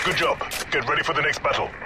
Good job. Get ready for the next battle.